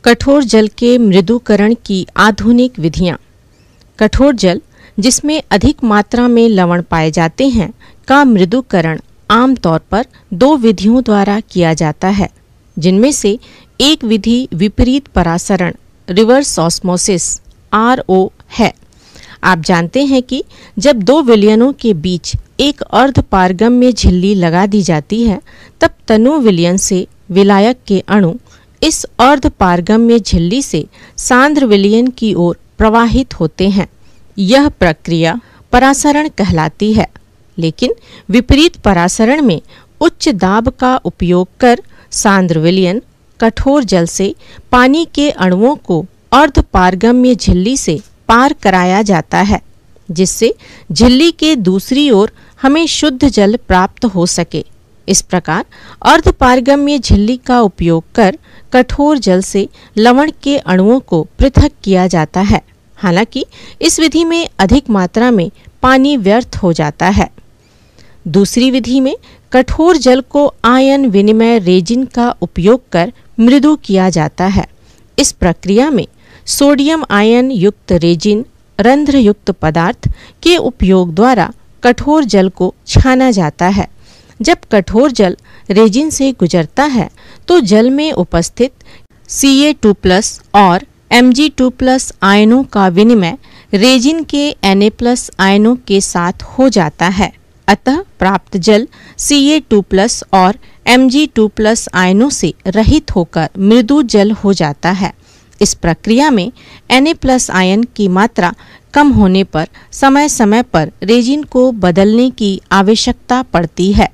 कठोर जल के मृदुकरण की आधुनिक विधियां। कठोर जल, जिसमें अधिक मात्रा में लवण पाए जाते हैं, का मृदुकरण आमतौर पर दो विधियों द्वारा किया जाता है, जिनमें से एक विधि विपरीत परासरण रिवर्स ऑस्मोसिस RO है। आप जानते हैं कि जब दो विलयनों के बीच एक अर्ध पारगम्य झिल्ली लगा दी जाती है, तब तनु विलयन से विलायक के अणु इस अर्ध पारगम्य झिल्ली से सांद्र विलयन की ओर प्रवाहित होते हैं। यह प्रक्रिया परासरण कहलाती है। लेकिन विपरीत परासरण में उच्च दाब का उपयोग कर सांद्र विलयन कठोर जल से पानी के अणुओं को अर्ध पारगम्य झिल्ली से पार कराया जाता है, जिससे झिल्ली के दूसरी ओर हमें शुद्ध जल प्राप्त हो सके। इस प्रकार अर्ध पारगम्य झिल्ली का उपयोग कर कठोर जल से लवण के अणुओं को पृथक किया जाता है। हालांकि इस विधि में अधिक मात्रा में पानी व्यर्थ हो जाता है। दूसरी विधि में कठोर जल को आयन विनिमय रेजिन का उपयोग कर मृदु किया जाता है। इस प्रक्रिया में सोडियम आयन युक्त रेजिन रंध्र युक्त पदार्थ के उपयोग द्वारा कठोर जल को छाना जाता है। जब कठोर जल रेजिन से गुजरता है तो जल में उपस्थित Ca2+ और Mg2+ आयनों का विनिमय रेजिन के Na+ आयनों के साथ हो जाता है। अतः प्राप्त जल Ca2+ और Mg2+ आयनों से रहित होकर मृदु जल हो जाता है। इस प्रक्रिया में Na+ आयन की मात्रा कम होने पर समय समय पर रेजिन को बदलने की आवश्यकता पड़ती है।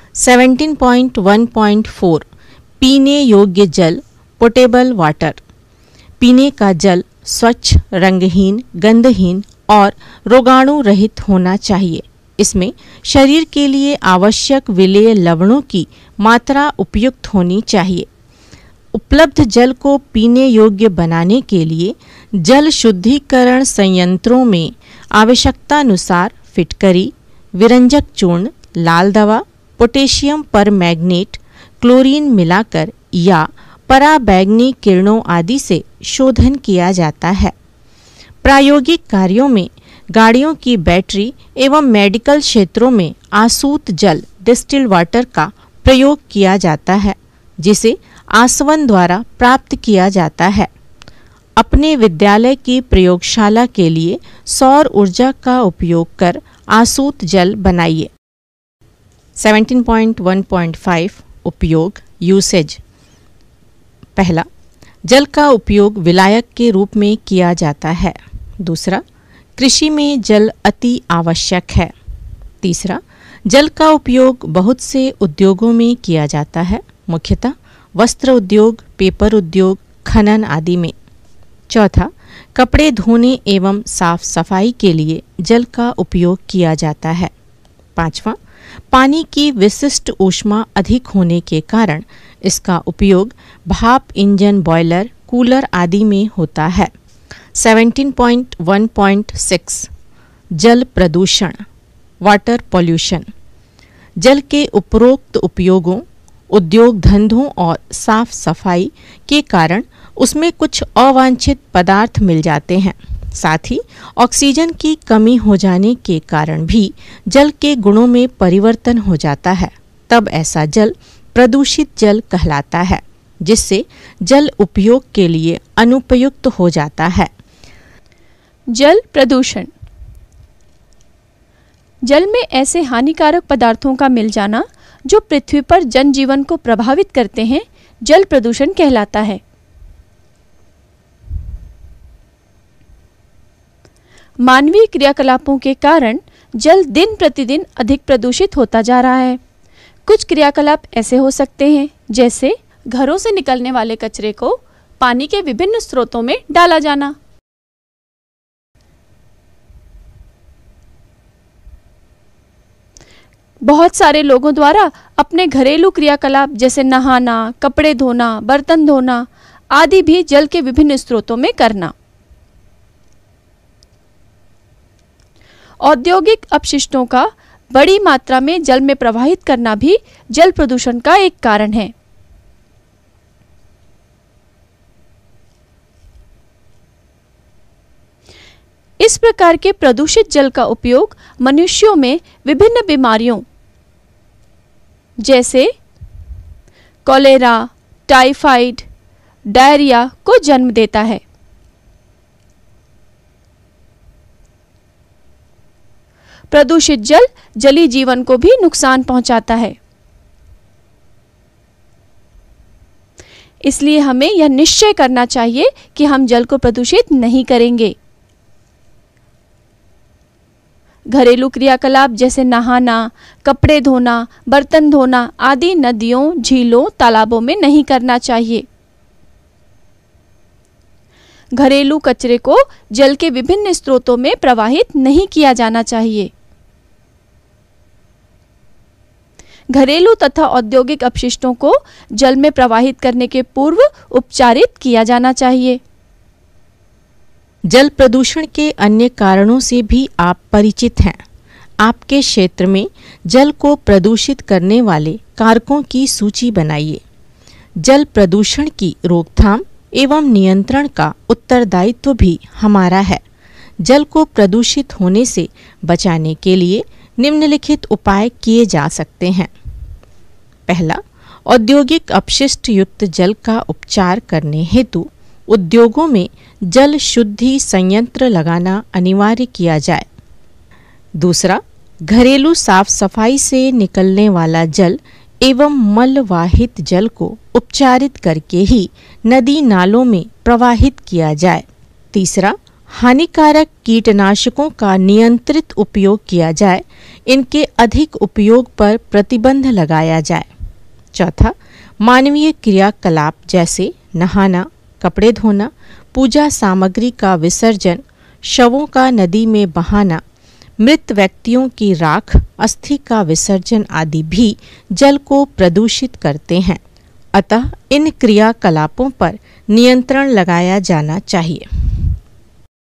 17.1.4 पीने योग्य जल पोटेबल वाटर। पीने का जल स्वच्छ, रंगहीन, गंधहीन और रोगाणु रहित होना चाहिए। इसमें शरीर के लिए आवश्यक विलेय लवणों की मात्रा उपयुक्त होनी चाहिए। उपलब्ध जल को पीने योग्य बनाने के लिए जल शुद्धिकरण संयंत्रों में आवश्यकतानुसार फिटकरी, विरंजक चूर्ण, लाल दवा, पोटेशियम परमैंगनेट, क्लोरीन मिलाकर या पराबैंगनी किरणों आदि से शोधन किया जाता है। प्रायोगिक कार्यों में गाड़ियों की बैटरी एवं मेडिकल क्षेत्रों में आसूत जल डिस्टिल्ड वाटर का प्रयोग किया जाता है, जिसे आसवन द्वारा प्राप्त किया जाता है। अपने विद्यालय की प्रयोगशाला के लिए सौर ऊर्जा का उपयोग कर आसूत जल बनाइए। 17.1.5 उपयोग यूसेज। पहला, जल का उपयोग विलायक के रूप में किया जाता है। दूसरा, कृषि में जल अति आवश्यक है। तीसरा, जल का उपयोग बहुत से उद्योगों में किया जाता है, मुख्यतः वस्त्र उद्योग, पेपर उद्योग, खनन आदि में। चौथा, कपड़े धोने एवं साफ सफाई के लिए जल का उपयोग किया जाता है। पांचवा, पानी की विशिष्ट ऊष्मा अधिक होने के कारण इसका उपयोग भाप इंजन, बॉयलर, कूलर आदि में होता है। 17.1.6 जल प्रदूषण वाटर पॉल्यूशन। जल के उपरोक्त उपयोगों, उद्योग धंधों और साफ सफाई के कारण उसमें कुछ अवांछित पदार्थ मिल जाते हैं। साथ ही ऑक्सीजन की कमी हो जाने के कारण भी जल के गुणों में परिवर्तन हो जाता है। तब ऐसा जल प्रदूषित जल कहलाता है, जिससे जल उपयोग के लिए अनुपयुक्त हो जाता है। जल प्रदूषण। जल में ऐसे हानिकारक पदार्थों का मिल जाना जो पृथ्वी पर जनजीवन को प्रभावित करते हैं, जल प्रदूषण कहलाता है। मानवीय क्रियाकलापों के कारण जल दिन प्रतिदिन अधिक प्रदूषित होता जा रहा है। कुछ क्रियाकलाप ऐसे हो सकते हैं, जैसे घरों से निकलने वाले कचरे को पानी के विभिन्न स्रोतों में डाला जाना। बहुत सारे लोगों द्वारा अपने घरेलू क्रियाकलाप जैसे नहाना, कपड़े धोना, बर्तन धोना आदि भी जल के विभिन्न स्रोतों में करना। औद्योगिक अपशिष्टों का बड़ी मात्रा में जल में प्रवाहित करना भी जल प्रदूषण का एक कारण है। प्रकार के प्रदूषित जल का उपयोग मनुष्यों में विभिन्न बीमारियों जैसे कॉलेरा, टाइफाइड, डायरिया को जन्म देता है। प्रदूषित जल जलीय जीवन को भी नुकसान पहुंचाता है। इसलिए हमें यह निश्चय करना चाहिए कि हम जल को प्रदूषित नहीं करेंगे। घरेलू क्रियाकलाप जैसे नहाना, कपड़े धोना, बर्तन धोना आदि नदियों, झीलों, तालाबों में नहीं करना चाहिए। घरेलू कचरे को जल के विभिन्न स्रोतों में प्रवाहित नहीं किया जाना चाहिए। घरेलू तथा औद्योगिक अपशिष्टों को जल में प्रवाहित करने के पूर्व उपचारित किया जाना चाहिए। जल प्रदूषण के अन्य कारणों से भी आप परिचित हैं। आपके क्षेत्र में जल को प्रदूषित करने वाले कारकों की सूची बनाइए। जल प्रदूषण की रोकथाम एवं नियंत्रण का उत्तरदायित्व भी हमारा है। जल को प्रदूषित होने से बचाने के लिए निम्नलिखित उपाय किए जा सकते हैं। पहला, औद्योगिक अपशिष्ट युक्त जल का उपचार करने हेतु उद्योगों में जल शुद्धि संयंत्र लगाना अनिवार्य किया जाए। दूसरा, घरेलू साफ सफाई से निकलने वाला जल एवं मलवाहित जल को उपचारित करके ही नदी नालों में प्रवाहित किया जाए। तीसरा, हानिकारक कीटनाशकों का नियंत्रित उपयोग किया जाए, इनके अधिक उपयोग पर प्रतिबंध लगाया जाए। चौथा, मानवीय क्रियाकलाप जैसे नहाना, कपड़े धोना, पूजा सामग्री का विसर्जन, शवों का नदी में बहाना, मृत व्यक्तियों की राख, अस्थि का विसर्जन आदि भी जल को प्रदूषित करते हैं। अतः इन क्रियाकलापों पर नियंत्रण लगाया जाना चाहिए।